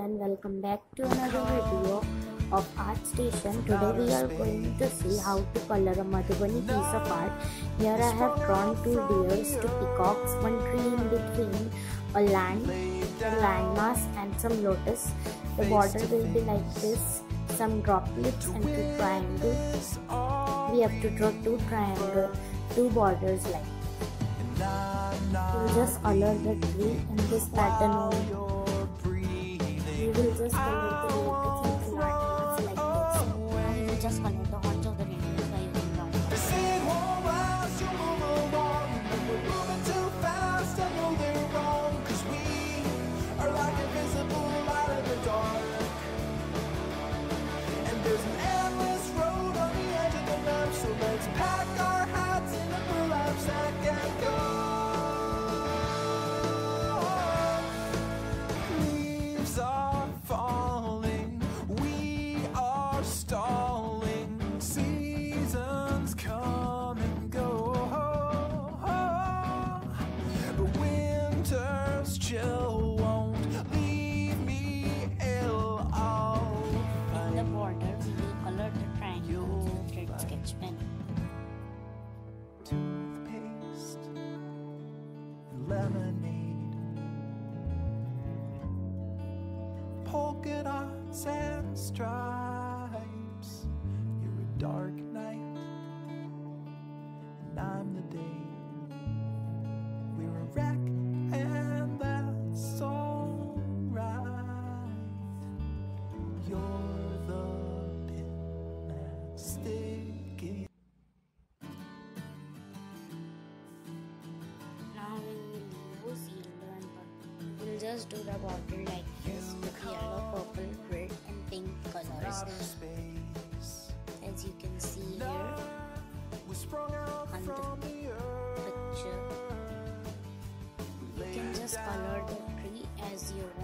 and welcome back to another video of Art Station. Today we are going to see how to color a Madhubani piece of art. Here I have drawn two deers, two peacocks, one tree in between, a landmass and some lotus. The border will be like this, some droplets and two triangles. We have to draw two borders like this. We'll just color the tree in this pattern only. We will just color the lotus and landmass like this. Now we will just color the horns of the reindeer by using brown color. So let's pack our hats in a burlap sack and go. Leaves are falling, we are stalling. Seasons come and go, but winter's chill won't leave me ill. In the border, we will color the triangles with red sketch pen. Toothpaste, lemonade, polka dots and stripes. You're a dark night, and I'm the day. We're a wreck, and that's alright. You're the pin and stick it. Now we will use yellow and purple. We will just do the border like this with yellow, purple, red and pink colors. As you can see here on the picture, you can just color the tree as you